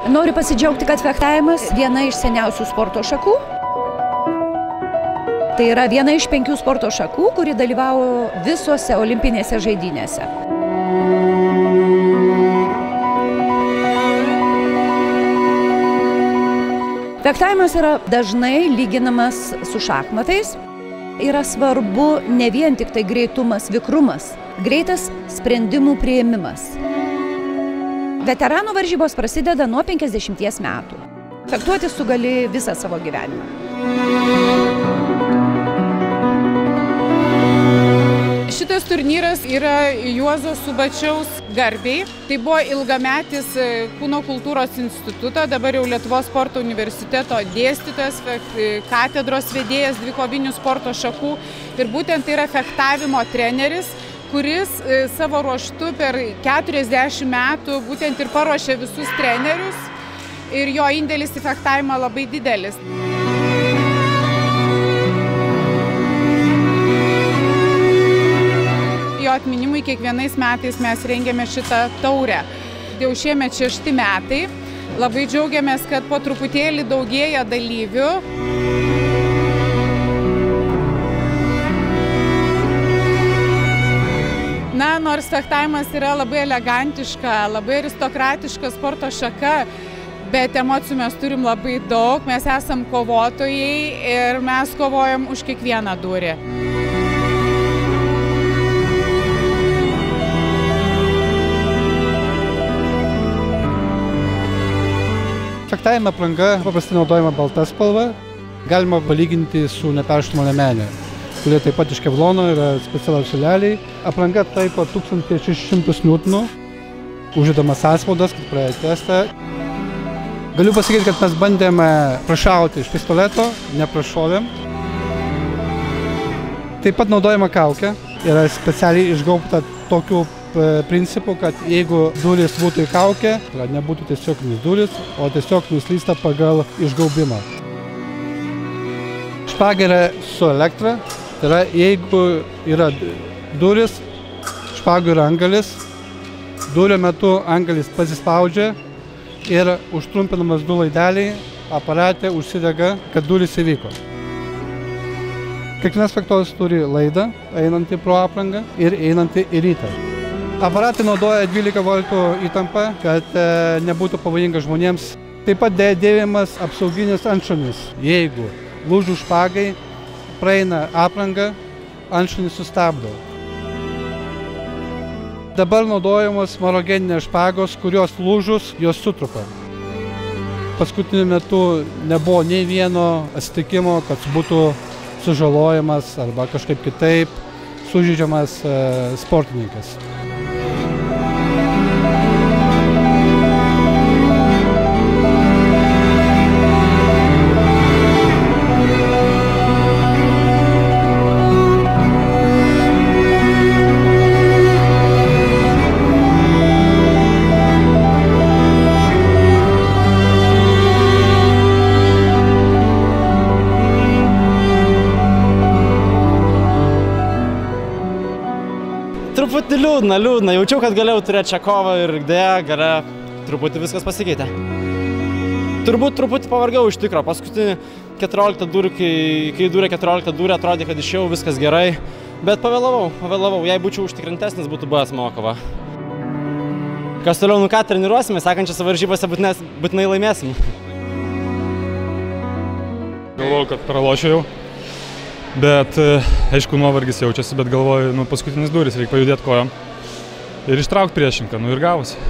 Noriu pasidžiaugti, kad fechtavimas viena iš seniausių sporto šakų. Tai yra viena iš 5 sporto šakų, kuri dalyvavo visose olimpinėse žaidynėse. Fechtavimas yra dažnai lyginamas su šachmatais. Yra svarbu ne vien tik tai greitumas, vikrumas, greitas sprendimų priėmimas. Veteranų varžybos prasideda nuo 50 metų. Fechtuotis tu gali visą savo gyvenimą. Šitas turnyras yra Juozo Subačiaus garbei. Tai buvo ilgametis Kūno kultūros instituto, dabar jau Lietuvos sporto universiteto dėstytojas, katedros vedėjas dvikovinių sporto šakų. Ir būtent tai yra fechtavimo treneris, kuris savo ruožtu per 40 metų būtent ir paruošė visus trenerius. Ir jo indėlis į fechtavimą labai didelis. Jo atminimui kiekvienais metais mes rengiame šitą taurę. Jau šiemet 6 metai. Labai džiaugiamės, kad po truputėlį daugėja dalyvių. Na, nors fechtavimas yra labai elegantiška, labai aristokratiška sporto šaka, bet emocijų mes turim labai daug. Mes esam kovotojai ir mes kovojam už kiekvieną durį. Fechtavime apranga paprastai naudojama balta spalva. Galima palyginti su neperšlamo liemenė, kurie taip pat iš kevlono yra specialūs siūleliai. Apranga taiko 1600 niutonų, uždedamas atspaudas, kad praėjo testą. Galiu pasakyti, kad mes bandėme prašauti iš pistoleto, neprašovėm. Taip pat naudojama kaukė, yra specialiai išgaubta tokiu principu, kad jeigu durys būtų į kaukę, tai nebūtų tiesiog durys, o tiesiog nuslysta pagal išgaubimą. Špaga yra su elektra, tai yra jeigu yra durys, špagų yra angalis, durio metu angalis pasispaudžia ir užtrumpinamas du laideliai, aparate užsidega, kad durys įvyko. Kiekvienas fechtuotojas turi laidą, einantį pro aprangą ir einantį į rytą. Aparatai naudoja 12 voltų įtampą, kad nebūtų pavojinga žmonėms. Taip pat dėvimas apsauginis antšonis. Jeigu lūžų špagai praeina aprangą, antšonis sustabdo. Dabar naudojamos marogeninės špagos, kurios lūžus, jos sutrupa. Paskutiniu metu nebuvo nei vieno atsitikimo, kad būtų sužalojamas arba kažkaip kitaip sužeidžiamas sportininkas. Truputį liūdna. Jaučiau, kad galėjau turėti šią kovą ir dėja, gale truputį viskas pasikeitė. Turbūt truputį pavargau iš tikro. Paskutinį 14 durų, kai dūrė 14 durį, atrodė, kad išėjau viskas gerai. Bet pavėlavau. Jei būčiau užtikrintesnis, būtų buvęs mano kova. Kas toliau, ką treniruosime, sekančiose varžybose būtinai laimėsim. Galvojau, kad pralošiu jau. Bet, aišku, nuovargis jaučiasi, bet galvoju, paskutinis durys, reikia pajudėti kojom ir ištraukti priešinką, ir gavosi.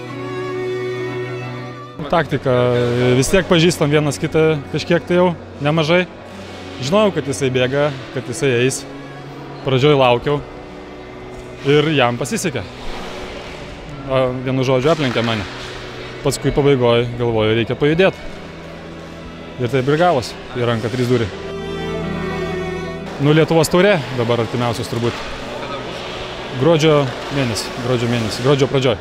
Taktika, vis tiek pažįstam vienas kitą kažkiek tai jau, nemažai. Žinojau, kad jisai bėga, kad jisai eis. Pradžioj laukiau ir jam pasisekė. Vienu žodžiu aplenkė mane. Paskui pabaigoje galvoju, reikia pajudėti. Ir taip ir gavosi, į ranką 3 durį. Lietuvos taurė dabar artimiausios turbūt. Gruodžio pradžioj.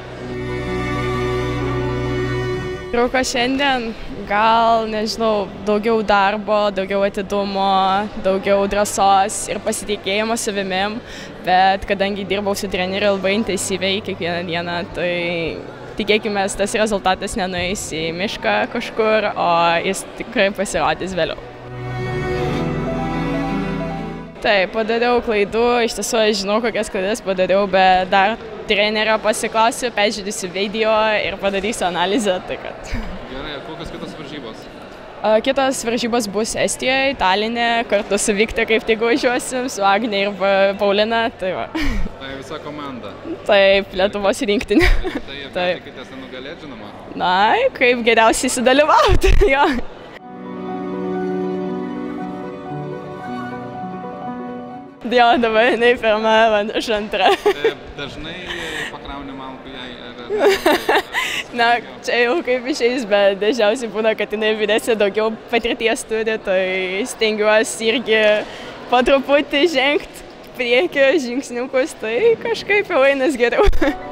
Trūko šiandien, gal, nežinau, daugiau darbo, daugiau atidumo, daugiau drąsos ir pasitikėjimo savimim, bet kadangi dirbau su treneriu labai intensyviai kiekvieną dieną, tai tikėkime, tas rezultatas nenueis į mišką kažkur, o jis tikrai pasirodys vėliau. Taip, padariau klaidų, iš tiesų aš žinau, kokias klaidas padariau, bet dar trenerio pasiklausiu, peržiūrėsiu video ir padarysiu analizę. Gerai, kokios kitos varžybos? Kitos varžybos bus Estijoje, Taline, kartu su Vikte kaip tik važiuosim, su Agne ir Paulina. Tai visa komanda? Taip, Lietuvos rinktinė. Tai tikitės nugalėti, žinoma? Na, kaip geriausiai sudalyvauti, jo. Jo, dabar jinai pirma, aš antra. Dažnai pakrauni malkų jai? Na, čia jau kaip išeis, bet dažniausiai būna, kad jinai vyresnė daugiau patirties turi, tai stengiuosi irgi po truputį žengti priekį žingsniukus, tai kažkaip jau einas geriau.